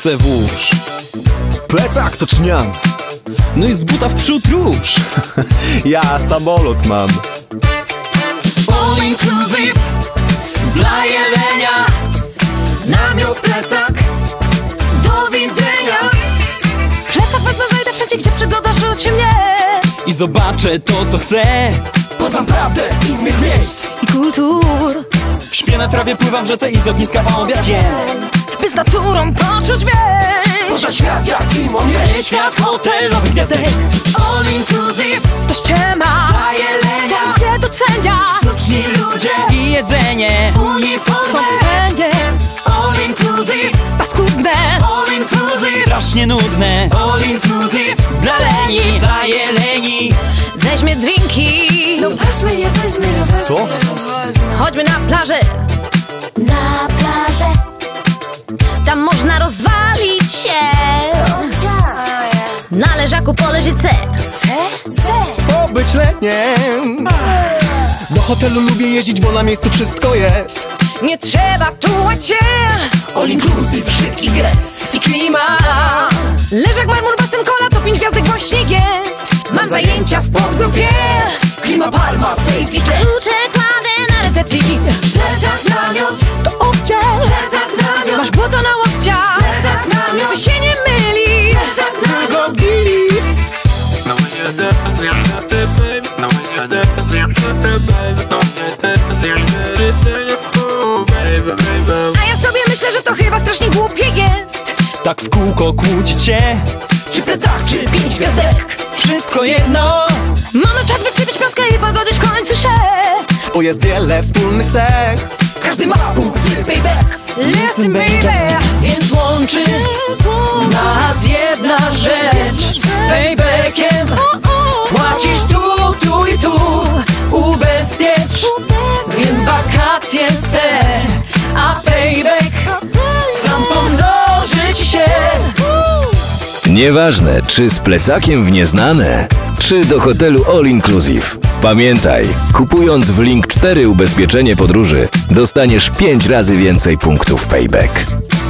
se włóż. Plecak to cznian. No i z buta w przód róż. Ja samolot mam. All inclusive dla jelenia. Namiot, plecak, do widzenia. Plecak wezmę, zajdę wszędzie, gdzie przygoda rzuci mnie. I zobaczę to, co chcę. Poznam prawdę innych miejsc I kultur. Śpię na trawie, pływam w rzece i z ogniska obiad jem. By z naturą poczuć dźwięk. Poza świat jak limon jest. Świat hotelowy gwiazdek. All inclusive To ściema dla jelenia. nie docenia. Sztuczni ludzie I jedzenie Są uniformy. w cenie All inclusive, paskudne. all inclusive, strasznie nudne. all inclusive Dla leni, dla jeleni. Weźmy drinki. No weźmy je. Co? Chodźmy na plażę. Na plażę. Tam można rozwalić się. Na leżaku po leżyce. Pobyć letniem. Do hotelu lubię jeździć, bo na miejscu wszystko jest. Nie trzeba tułać się. all inclusive, szybki gest i klimat. Leżak, marmur, basen, kola, to 5 gwiazdek właśnie jest. Mam zajęcia w podgrupie. Klima, palma, safe i jet. Klucze kładę na recepcji. Plecak, namiot, To obciel. plecak, namiot, Masz błoto na łokciach. plecak, namiot, By się nie myli. plecak, namiot. A ja sobie myślę, że to chyba strasznie głupie jest. Tak w kółko kłócić się. Czy plecak, czy 5 gwiazdek. Wszystko jedno. Mamy czas, by przybić piątkę i pogodzić w końcu się. Bo jest wiele wspólnych cech. Każdy ma punkty, payback. Listen baby. Więc łączy nas jedna rzecz. Paybackiem płacisz tu i tu. Ubezpiecz, więc wakacje swe. A payback sam pomnoży ci się. Nieważne, czy z plecakiem w nieznane, czy do hotelu All Inclusive. Pamiętaj, kupując w Link 4 ubezpieczenie podróży, dostaniesz 5 razy więcej punktów payback.